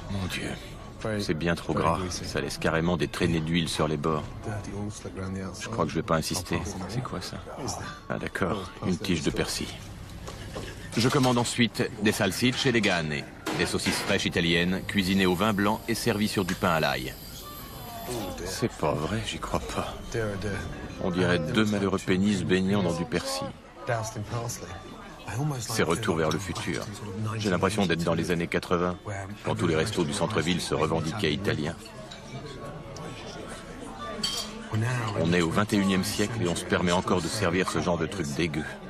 Mon Dieu. C'est bien trop gras. Ça laisse carrément des traînées d'huile sur les bords. Je crois que je vais pas insister. C'est quoi ça? Ah d'accord, une tige de persil. Je commande ensuite des salsicce et des gane, des saucisses fraîches italiennes, cuisinées au vin blanc et servies sur du pain à l'ail. C'est pas vrai, j'y crois pas. On dirait deux malheureux pénis baignant dans du persil. C'est retour vers le futur. J'ai l'impression d'être dans les années 80, quand tous les restos du centre-ville se revendiquaient italiens. On est au 21e siècle et on se permet encore de servir ce genre de truc dégueu.